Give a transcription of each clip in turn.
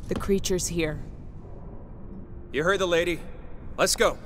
The creature's here. You heard the lady. Let's go.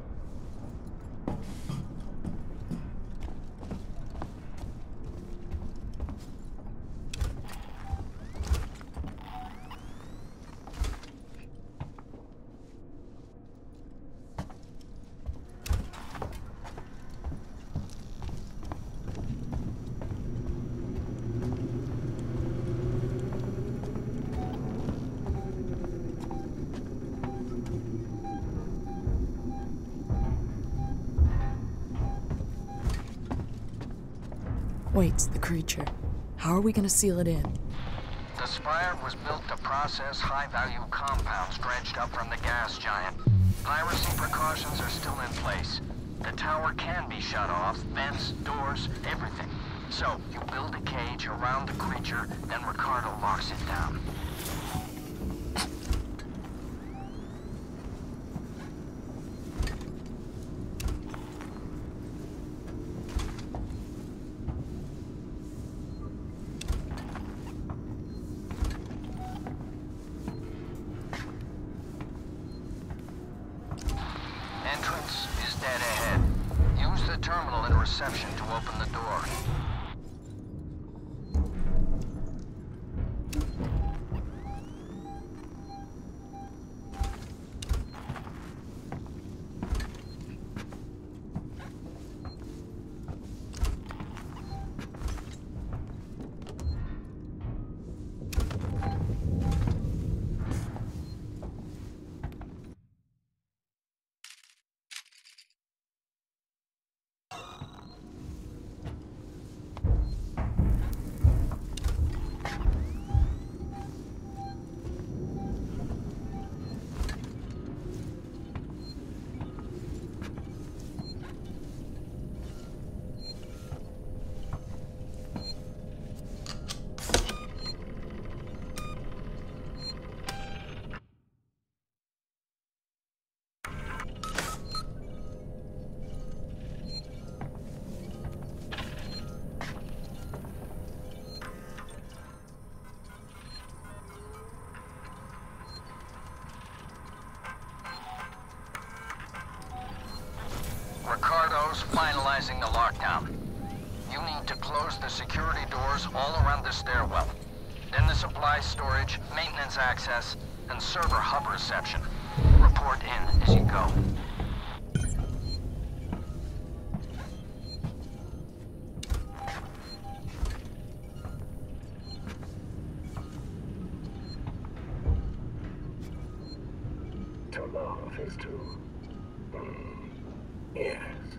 Wait, the creature. How are we gonna seal it in? The spire was built to process high-value compounds dredged up from the gas giant. Piracy precautions are still in place. The tower can be shut off, vents, doors, everything. So, you build a cage around the creature, then Ricardo locks it down. Entrance is dead ahead. Use the terminal in reception to open the door. Ricardo's finalizing the lockdown. You need to close the security doors all around the stairwell. Then the supply storage, maintenance access, and server hub reception. Report in as you go. Turn off is to... yes.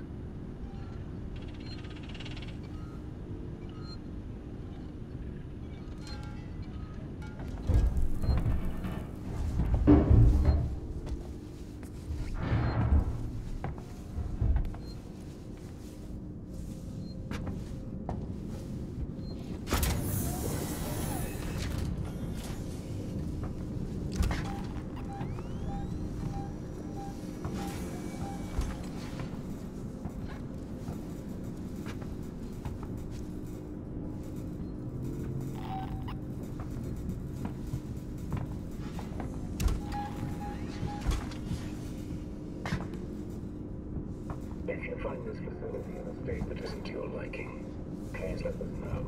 If you find this facility in a state that isn't to your liking, please let us know.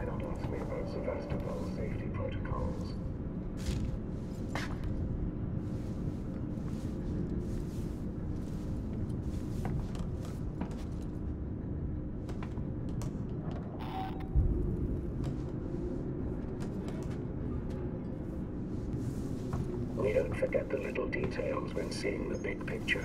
Why not ask me about Sevastopol's safety protocols? We don't forget the little details when seeing the big picture.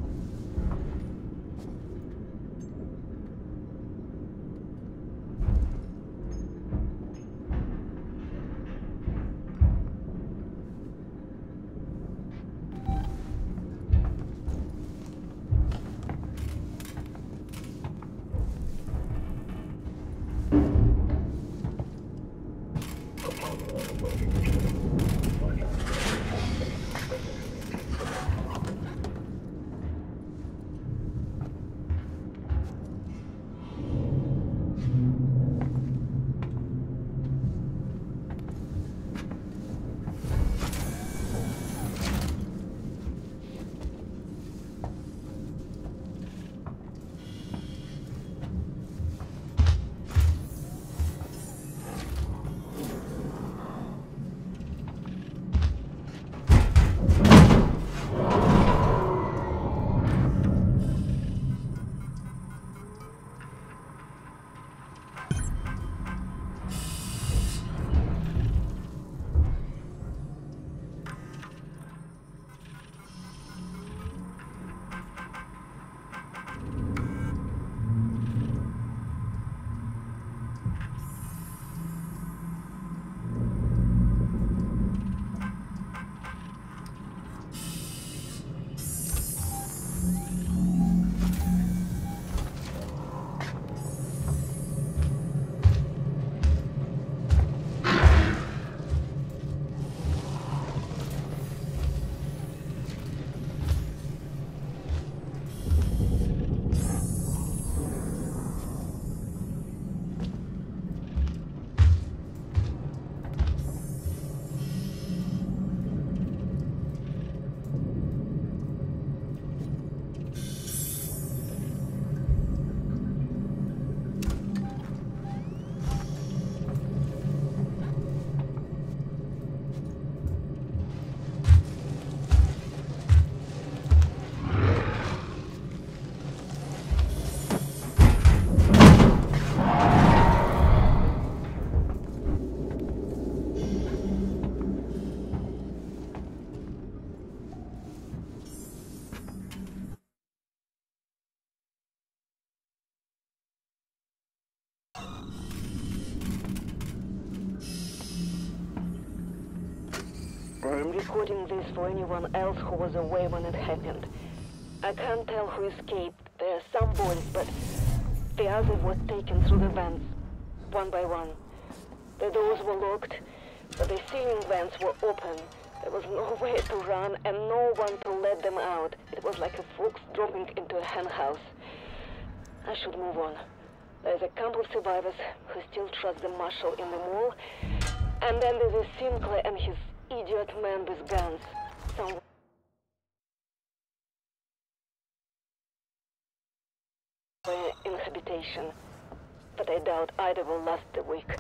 I'm recording this for anyone else who was away when it happened. I can't tell who escaped. There are some boys, but the others were taken through the vents, one by one. The doors were locked, but the ceiling vents were open. There was nowhere to run and no one to let them out. It was like a fox dropping into a henhouse. I should move on. There's a couple of survivors who still trust the marshal in the mall. And then there's a Sinclair and his idiot man with guns. Somewhere in habitation. But I doubt either will last the week.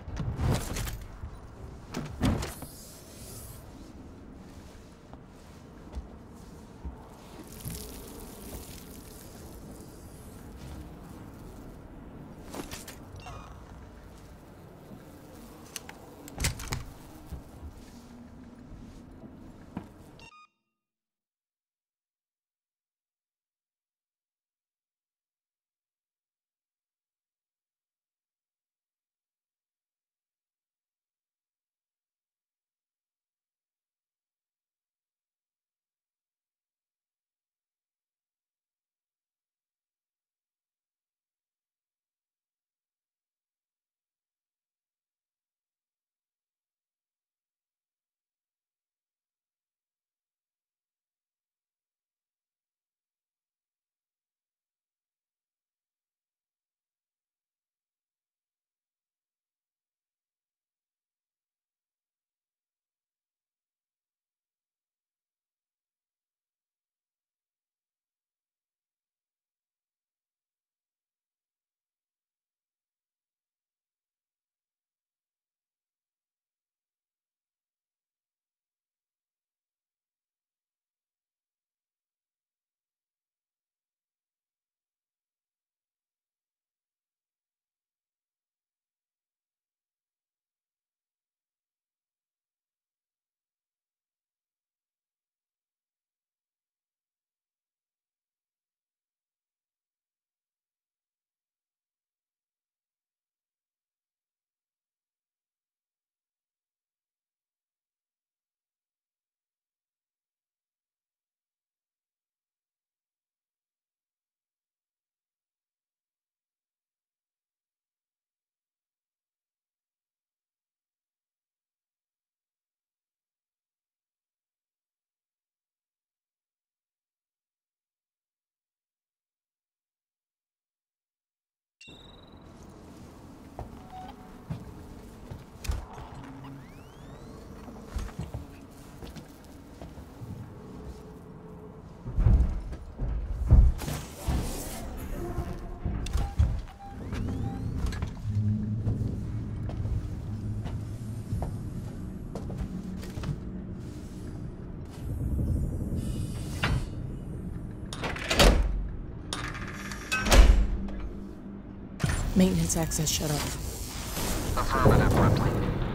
Maintenance access shut off. Affirmative, Ripley.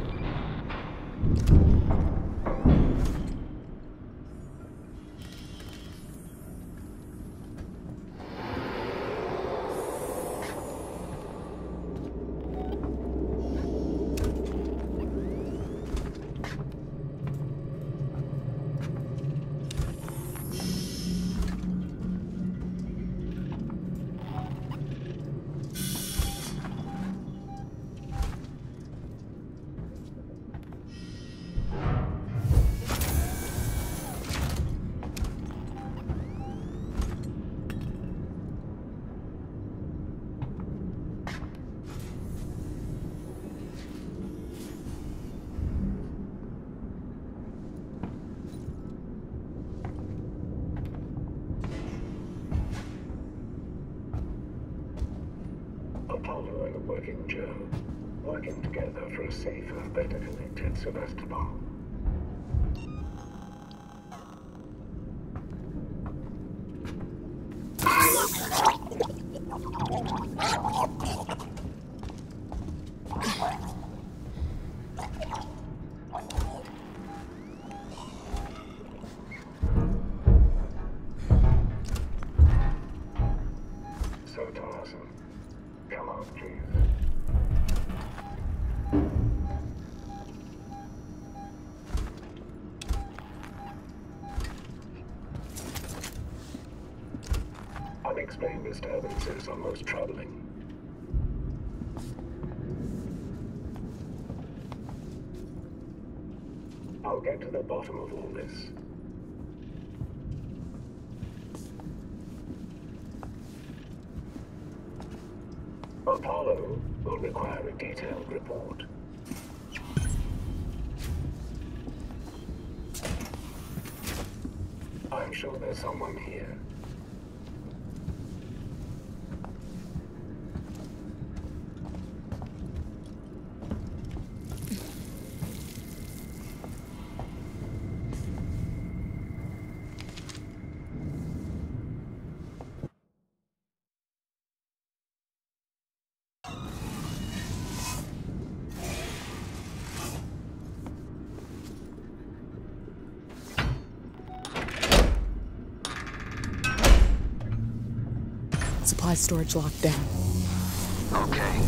Apollo and a working Joe, working together for a safer, better connected Sevastopol. So Tarzan, come on, please. Unexplained disturbances are most troubling. I'll get to the bottom of all this. Apollo will require a detailed report. I'm sure there's someone here. Supply storage locked down. Okay.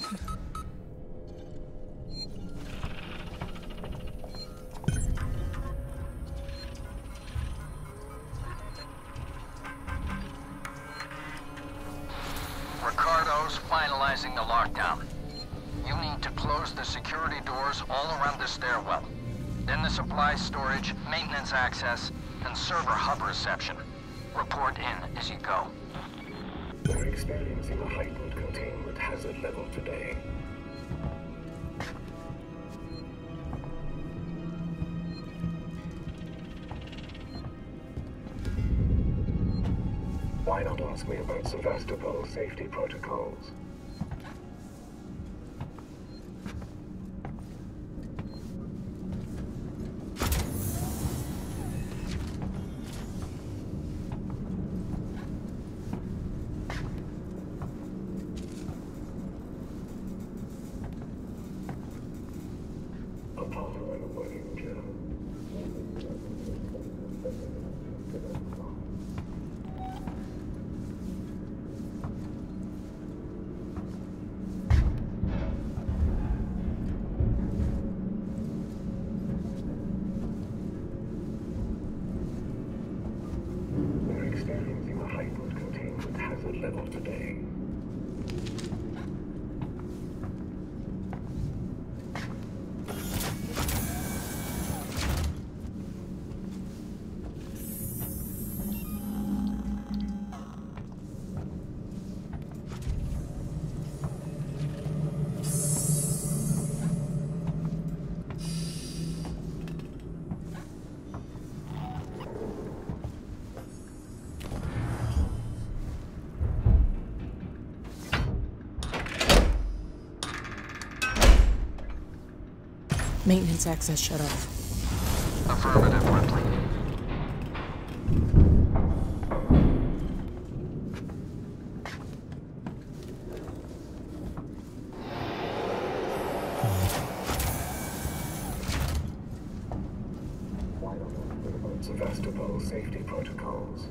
Ricardo's finalizing the lockdown. You need to close the security doors all around the stairwell. Then the supply storage, maintenance access, and server hub reception. Report in as you go. We're experiencing a heightened containment hazard level today. Why not ask me about Sevastopol safety protocols? Apollo and a working job. We're experiencing a heightened containment hazard level today. Maintenance access shut off. Affirmative, Ripley. Why not ask me about Sevastopol safety protocols?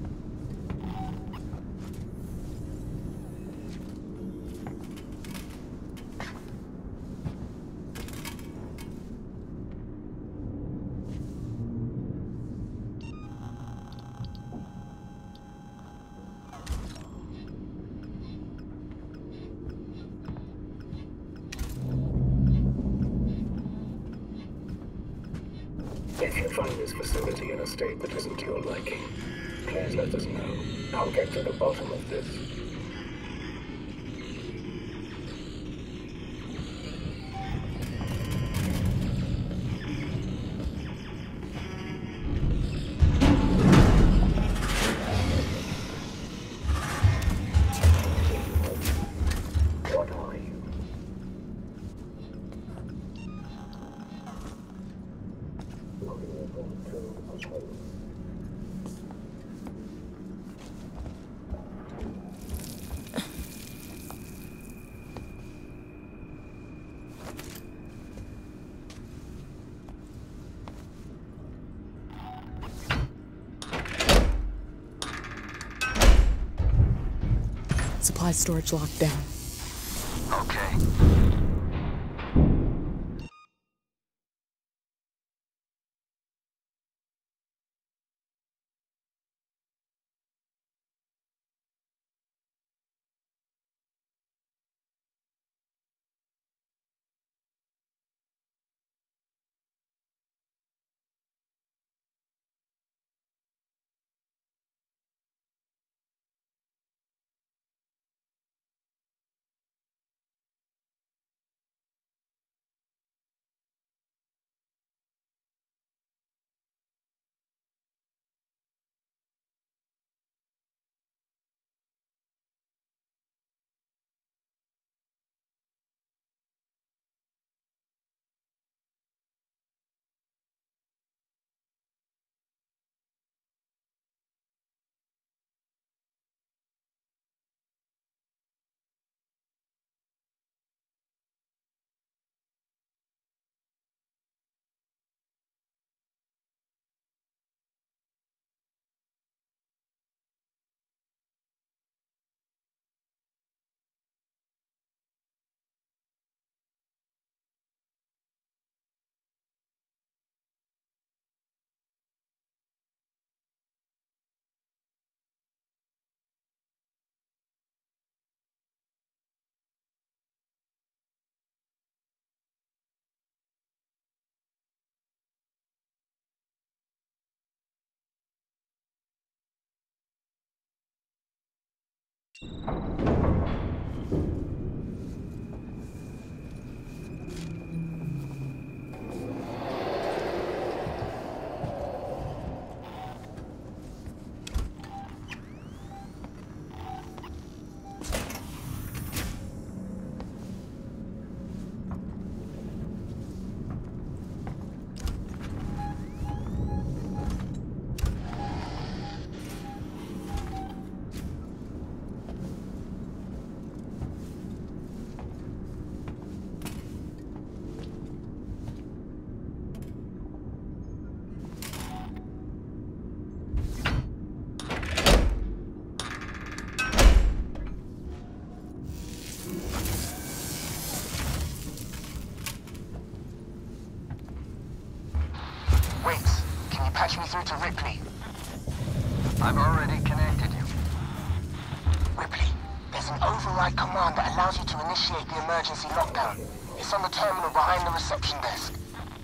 If you find this facility in a state that isn't to your liking, please let us know. I'll get to the bottom of this. What are you? Looking forward to a home. Supply storage locked down. Okay. Wait, can you patch me through to Ripley? I've already connected you. Ripley, there's an override command that allows you to initiate the emergency lockdown. It's on the terminal behind the reception desk.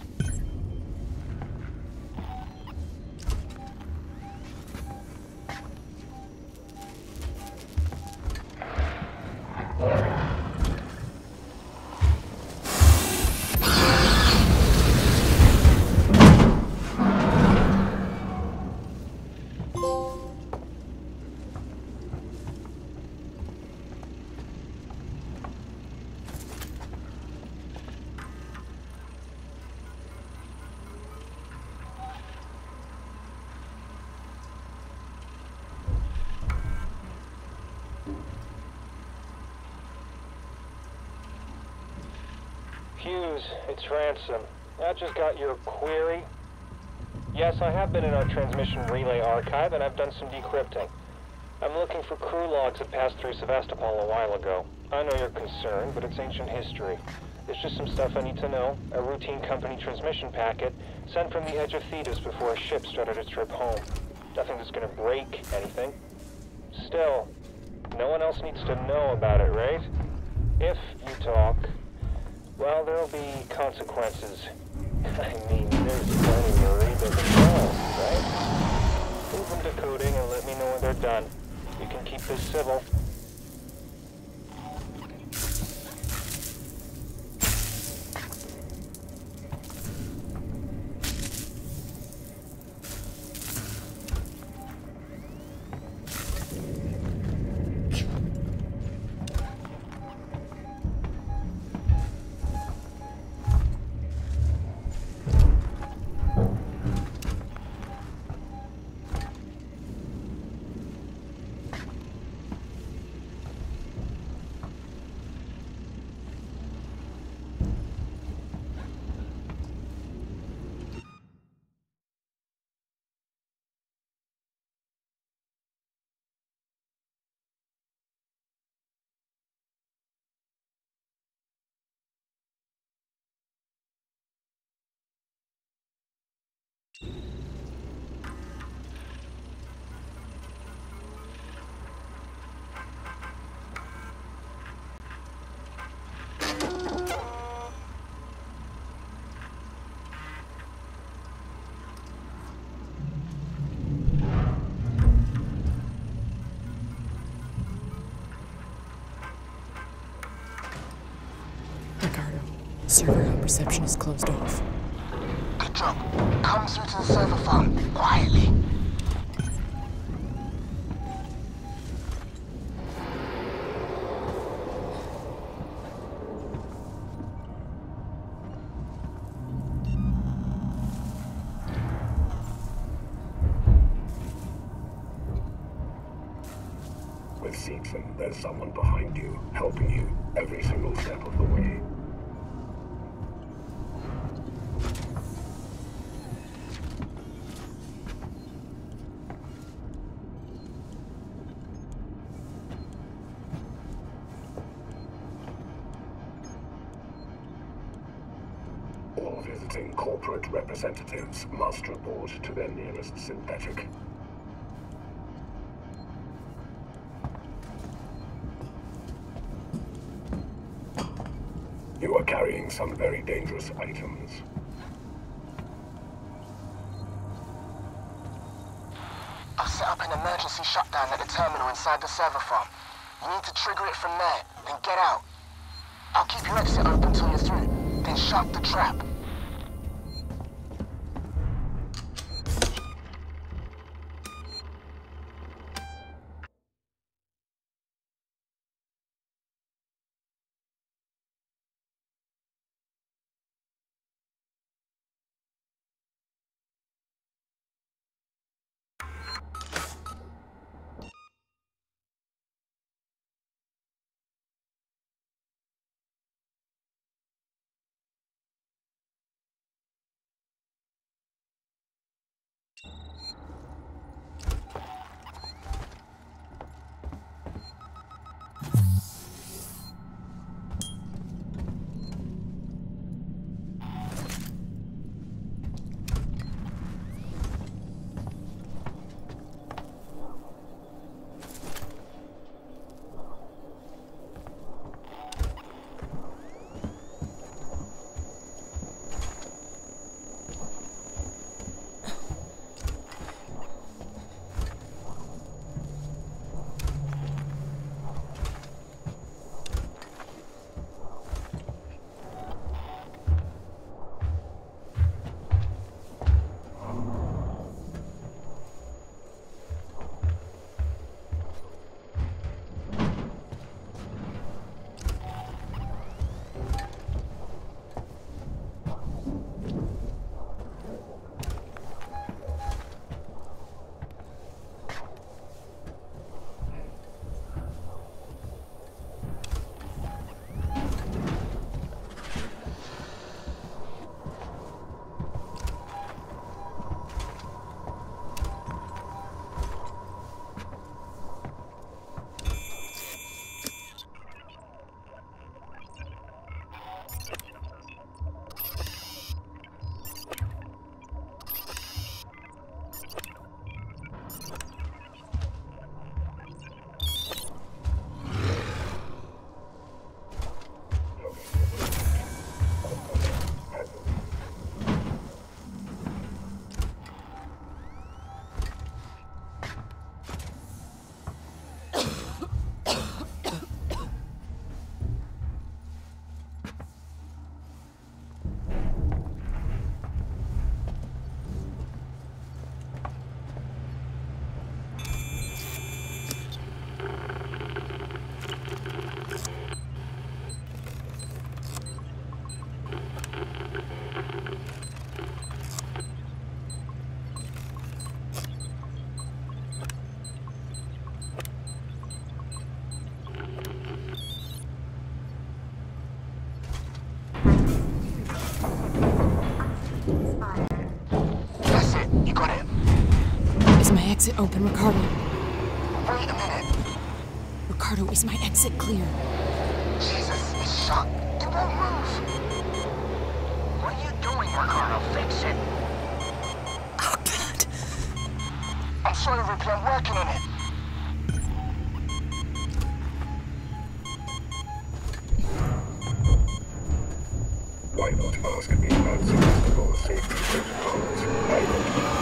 Hughes, it's Ransom. I just got your query. Yes, I have been in our transmission relay archive, and I've done some decrypting. I'm looking for crew logs that passed through Sevastopol a while ago. I know you're concerned, but it's ancient history. There's just some stuff I need to know. A routine company transmission packet sent from the edge of Thetis before a ship started its trip home. Nothing that's gonna break anything. Still, no one else needs to know about it, right? If you talk, well, there'll be consequences. I mean, there's plenty to read the files, right? Move them to coding and let me know when they're done. We can keep this civil. Server hub reception is closed off. Good job. Come through to the server farm, quietly. With Seegson, there's someone behind you, helping you every single step of the way. All visiting corporate representatives must report to their nearest synthetic. You are carrying some very dangerous items. I've set up an emergency shutdown at the terminal inside the server farm. You need to trigger it from there, then get out. I'll keep your exit open till you're through, then shut the trap. Exit open, Ricardo. Wait a minute. Ricardo, is my exit clear? Jesus, it's shut. It won't move. What are you doing, Ricardo? Fix it. Oh, God. I'm sorry, Ripley. I'm working on it. Why not ask me about sophistical safety protocols? I don't know.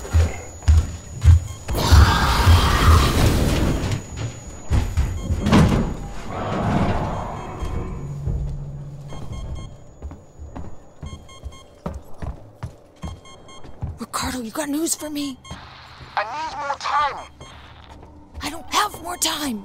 Ricardo, you got news for me? I need more time. I don't have more time.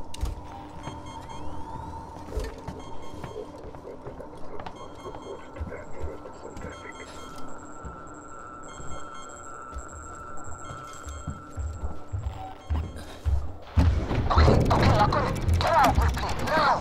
Okay, I got it. Get out, Ripley, now.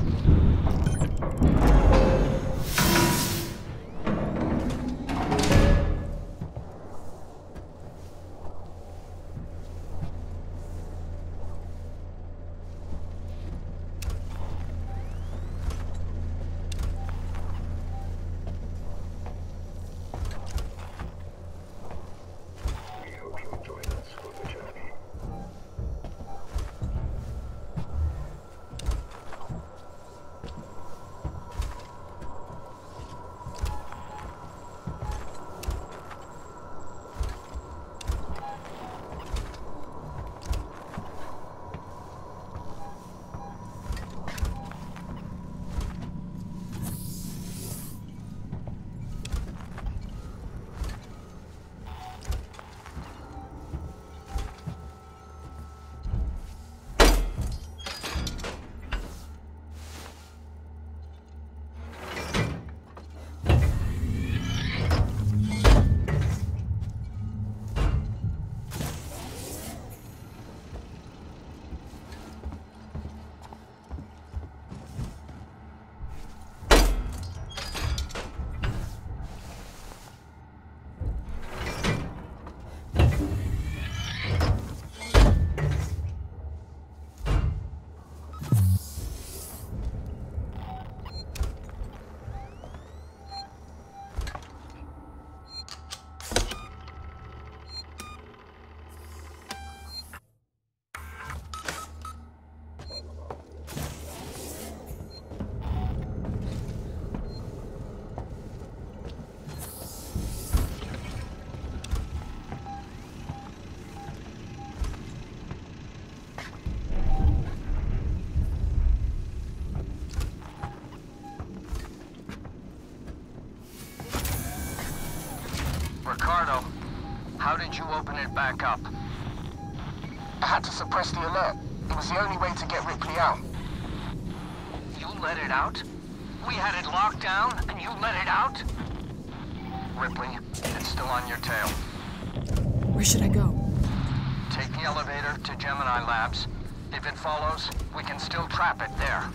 open it back up. I had to suppress the alert. It was the only way to get Ripley out. You let it out? We had it locked down, and you let it out? Ripley, it's still on your tail. Where should I go? Take the elevator to Gemini Labs. If it follows, we can still trap it there.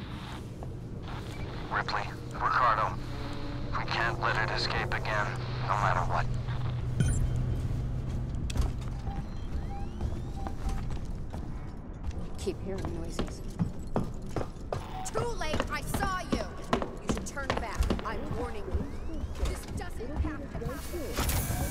Ripley, Ricardo, we can't let it escape again, no matter what. Keep hearing noises. Too late! I saw you! You should turn back. I'm warning you. This doesn't have to happen.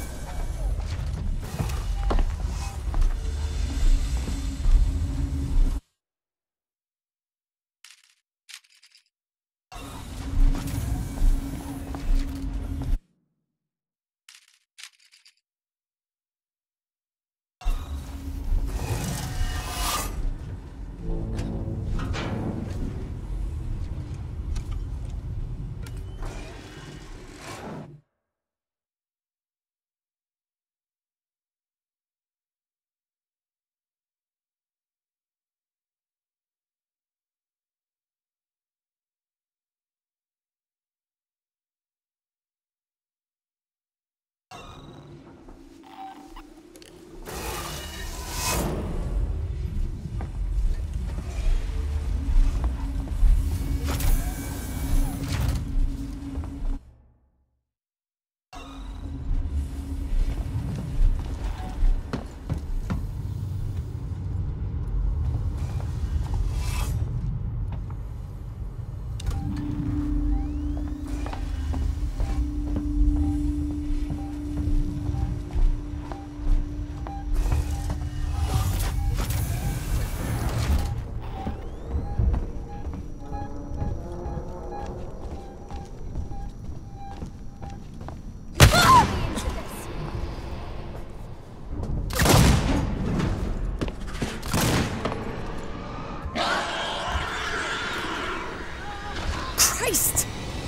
Christ!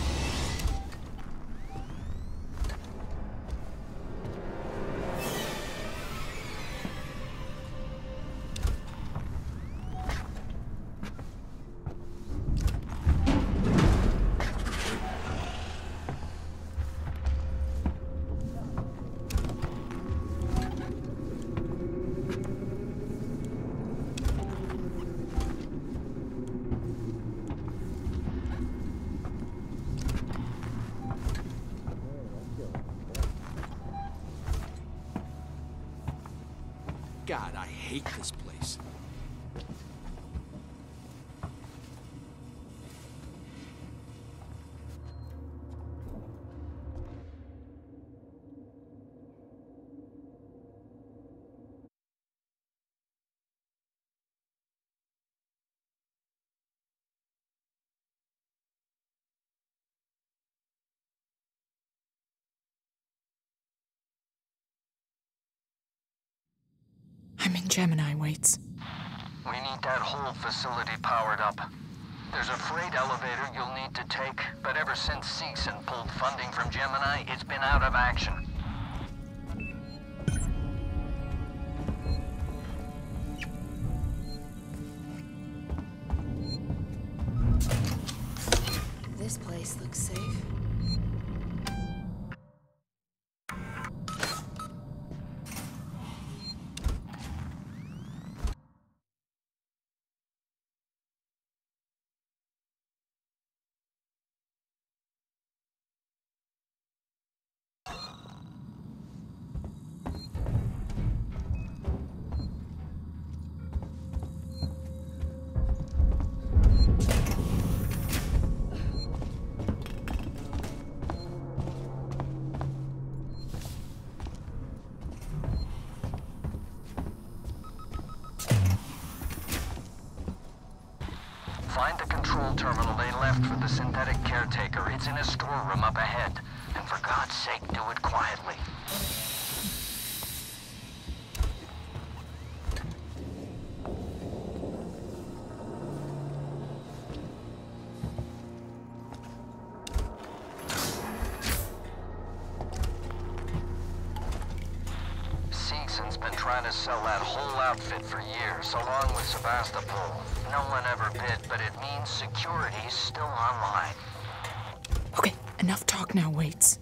God, I hate this place. I'm in Gemini, Waits. We need that whole facility powered up. There's a freight elevator you'll need to take, but ever since Seegson pulled funding from Gemini, it's been out of action. This place looks safe. Find the control terminal they left for the synthetic caretaker. It's in a storeroom up ahead. And for God's sake, do it quietly. trying to sell that whole outfit for years, along with Sebastopol. No one ever bid, but it means security's still online. Okay, enough talk now, Waits.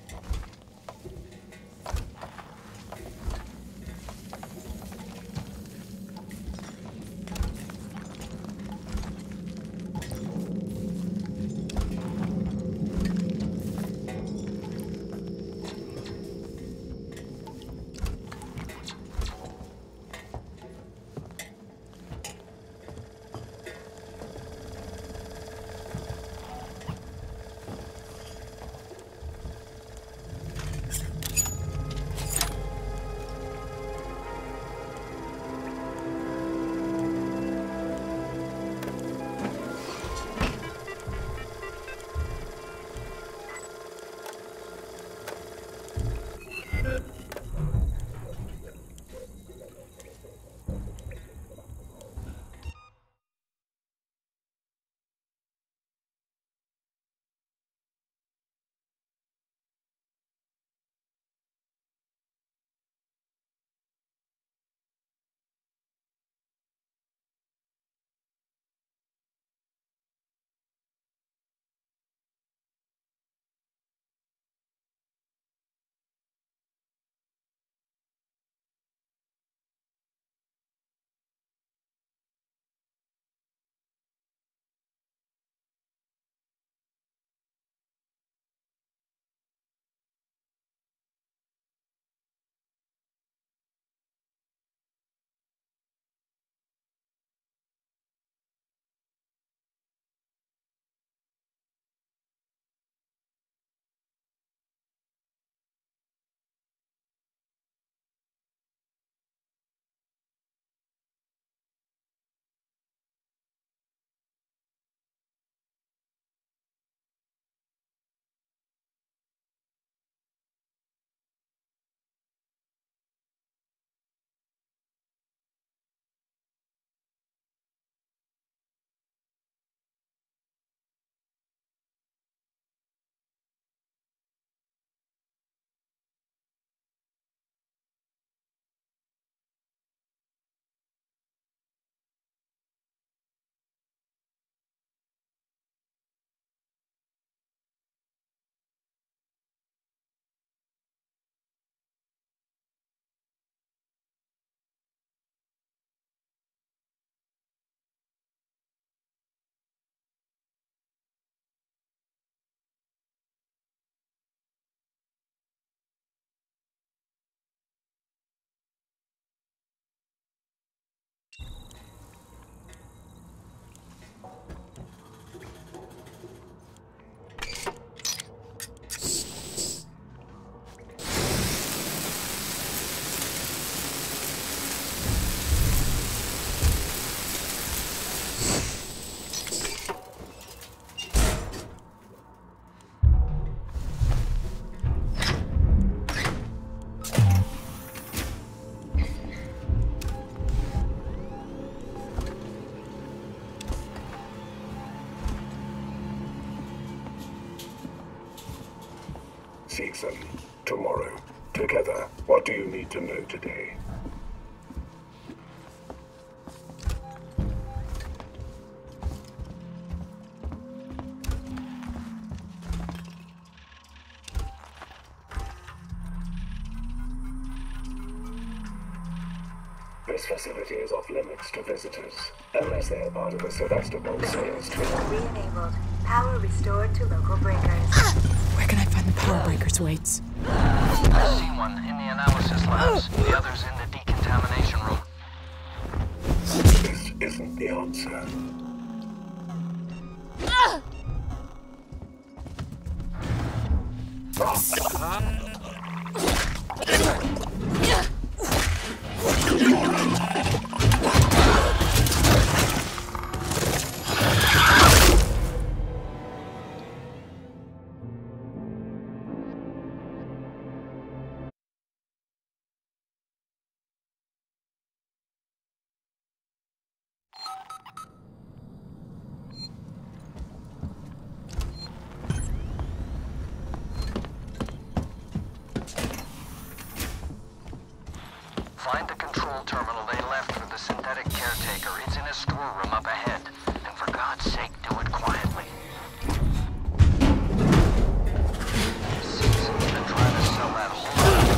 Season, tomorrow. Together, what do you need to know today? This facility is off limits to visitors, unless they are part of the Sebastopol sales team. Re-enabled. Power restored to local breakers. Where can I find the power breakers, Waits? I see one in the analysis labs. The other's in the decontamination room. This isn't the answer. Find the control terminal they left for the synthetic caretaker. It's in a storeroom up ahead. And for God's sake, do it quietly. Season's been trying to sell that whole...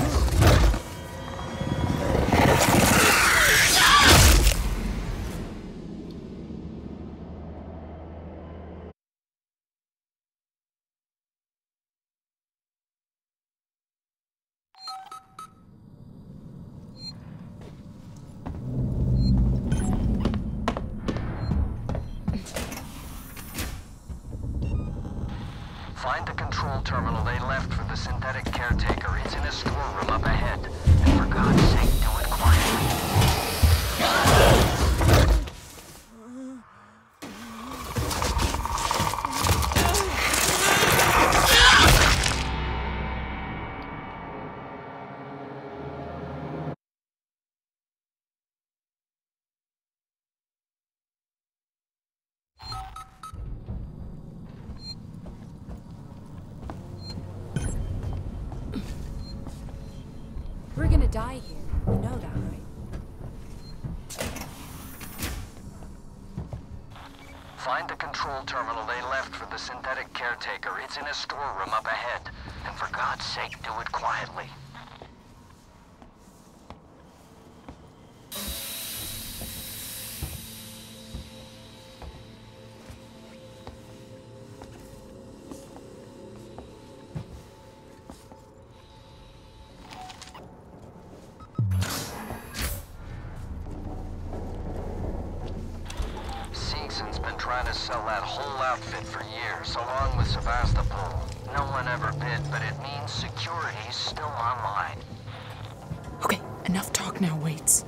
Find the control terminal they left for the synthetic caretaker. It's in a storeroom up ahead. And for God's sake, do it quietly. We're gonna die here. You know that, right? Find the control terminal they left for the synthetic caretaker. It's in a storeroom up ahead. And for God's sake, do it quietly. Season's been trying to sell that whole outfit for years, along with Sevastopol. No one ever bid, but it means security's still online. Okay, enough talk now, Waits.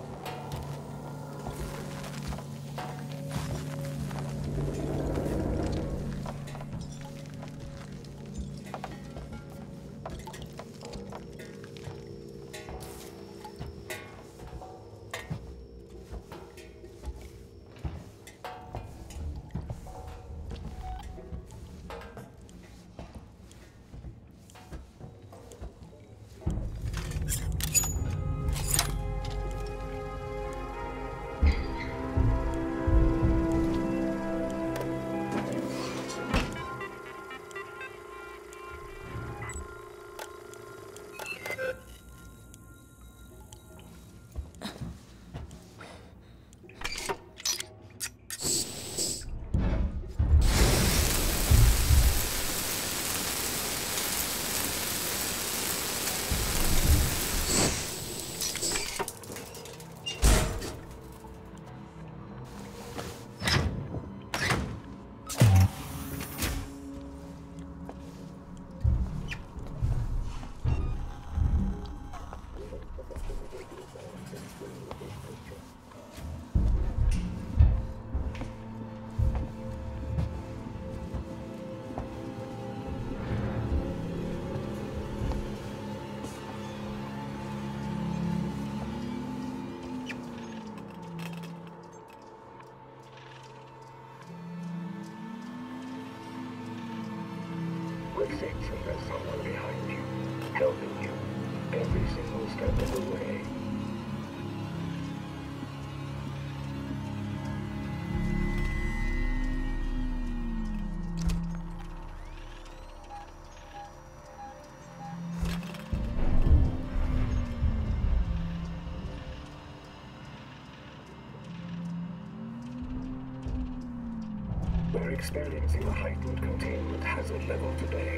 With things and there's someone behind you, helping you every single step of the way. We're experiencing a heightened containment hazard level today.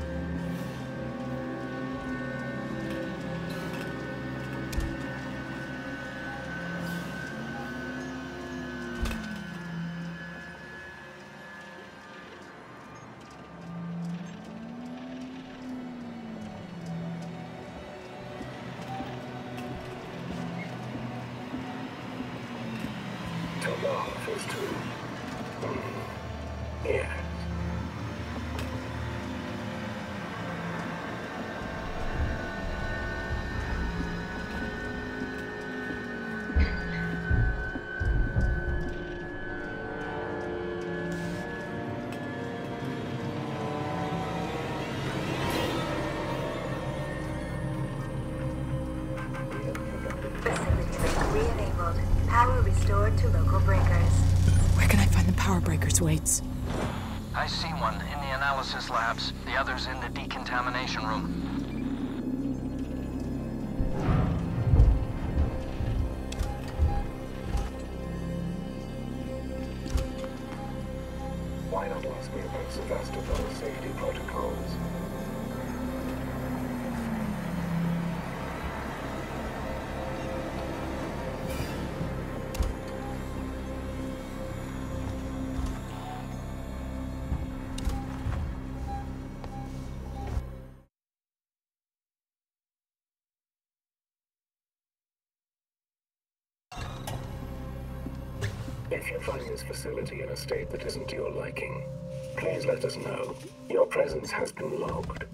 To love is to... Yes. Facility restored to local breakers. Where can I find the power breakers, Waits? I see one in the analysis labs. The other's in the decontamination room. Why not ask me about Sevastopol's safety protocols? If you find this facility in a state that isn't to your liking, please let us know. Your presence has been logged.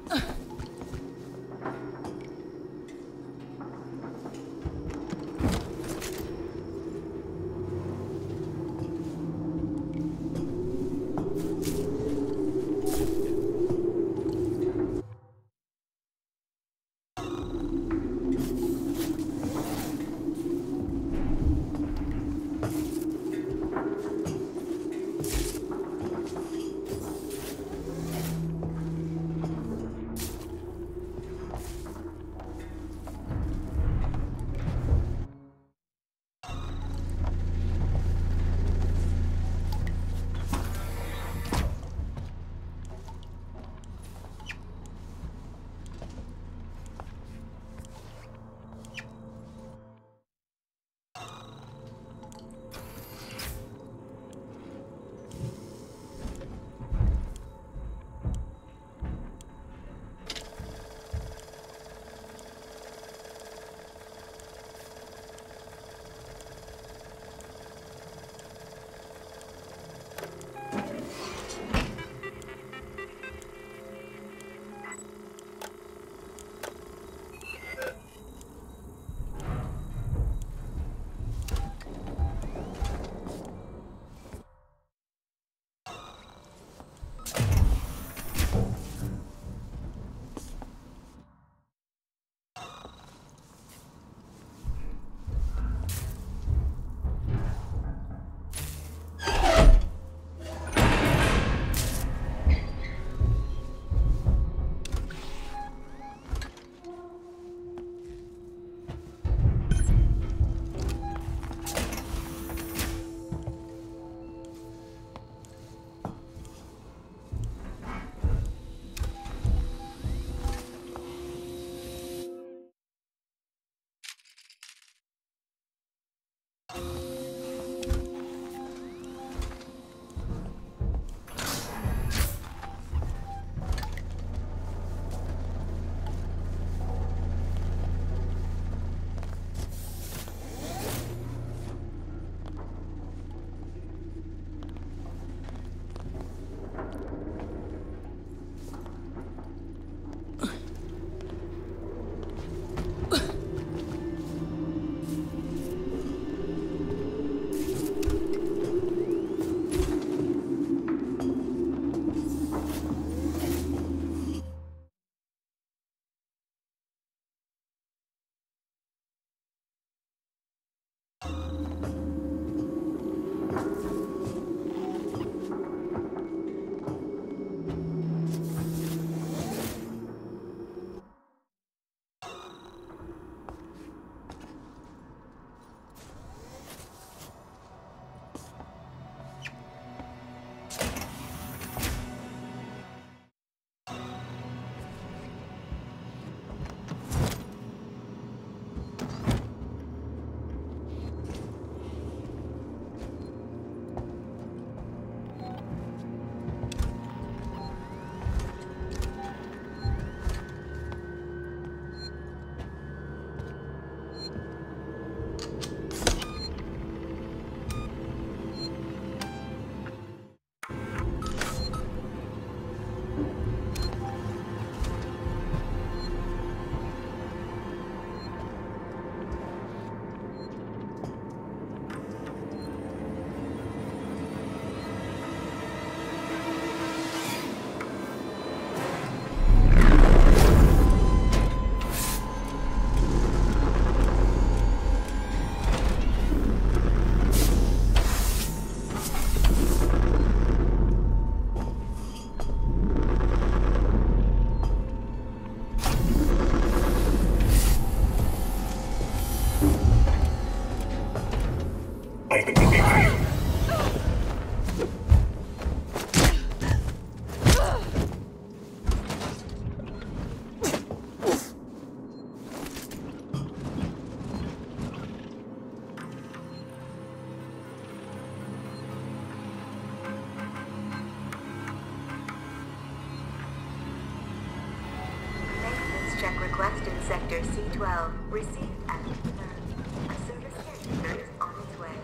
Check request in Sector C12. Received and confirmed. A service caretaker is on its way.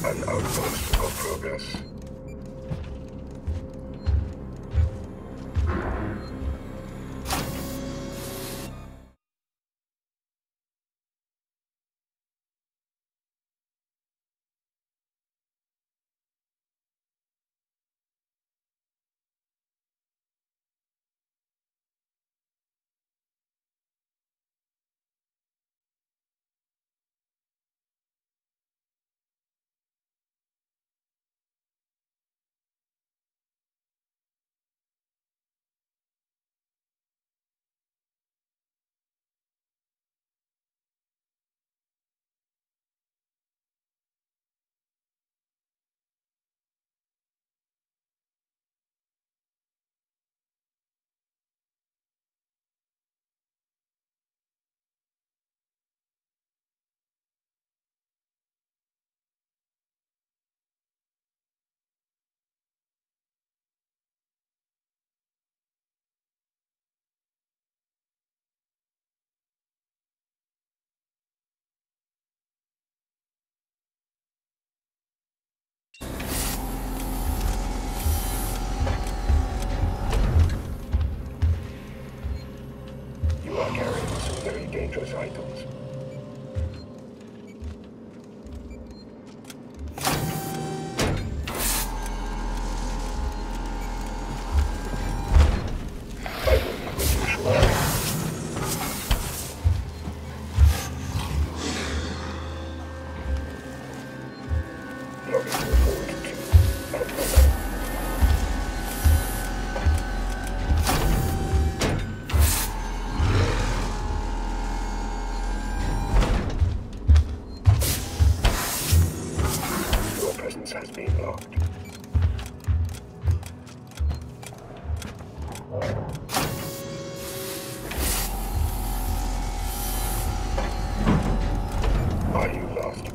An outpost of progress. You are carrying some very dangerous items. I will be with you shortly. Logging report to Alpha. Your presence has been logged. Are you lost?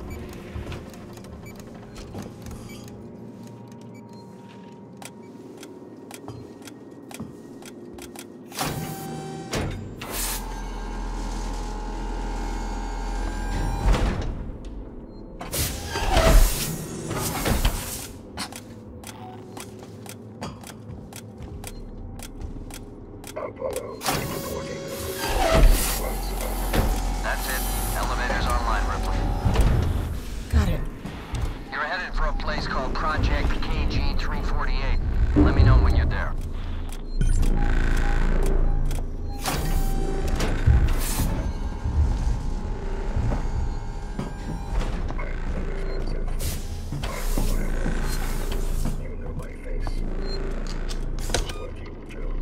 Apollo is reporting once That's it. Elevator's online, Ripley. Got it. You're headed for a place called Project KG-348. Let me know when you're there. you know my face. What you will do.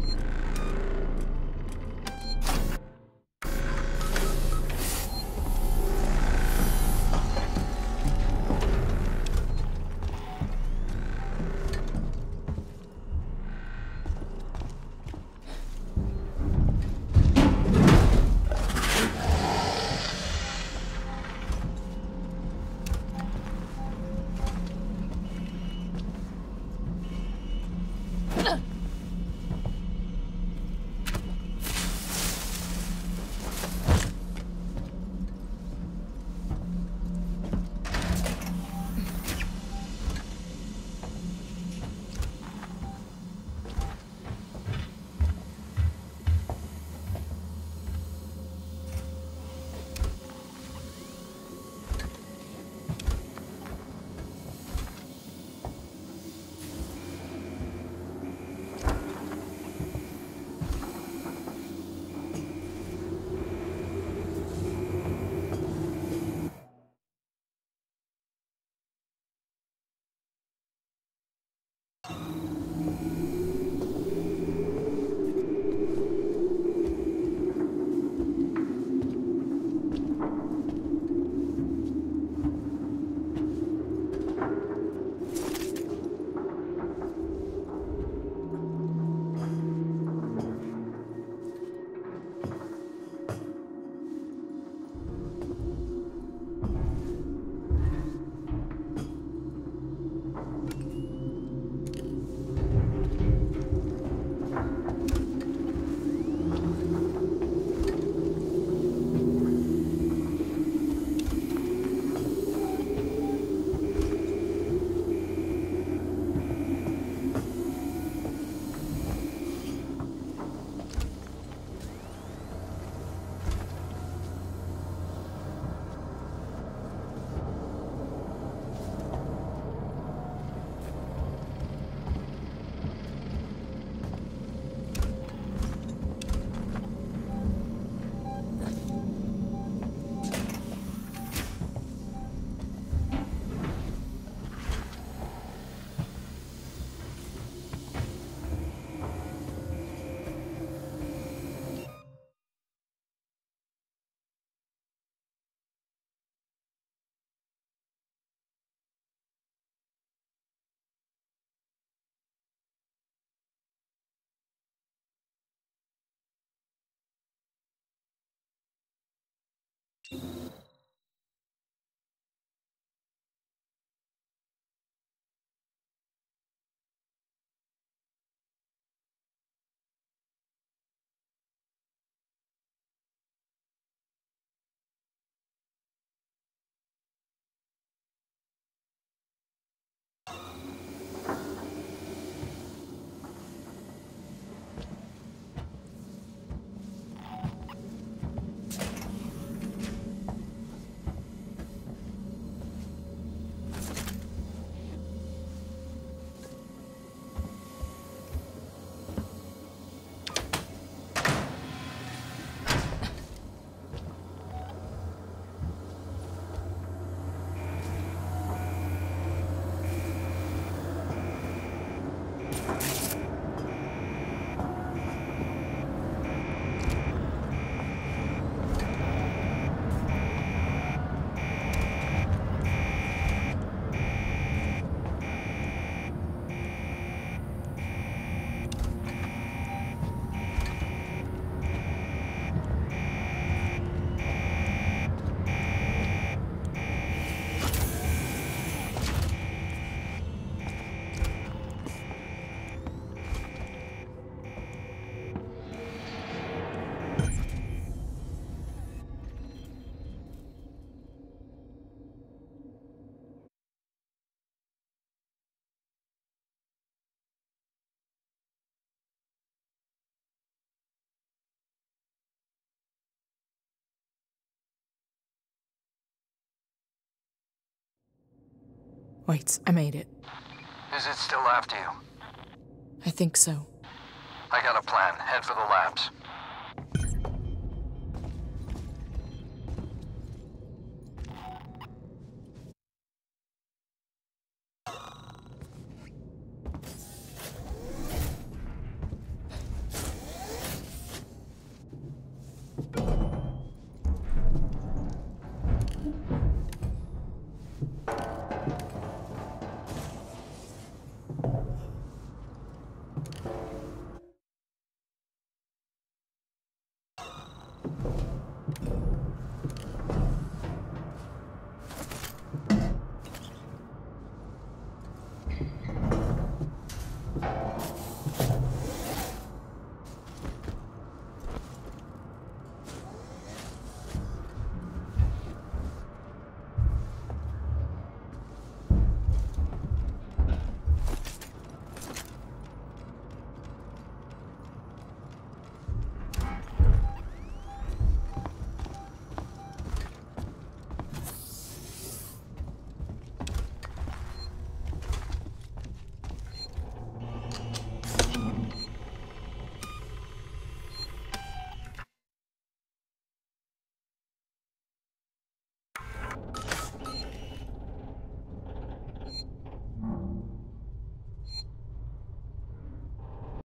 Wait, I made it. Is it still after you? I think so. I got a plan. Head for the labs.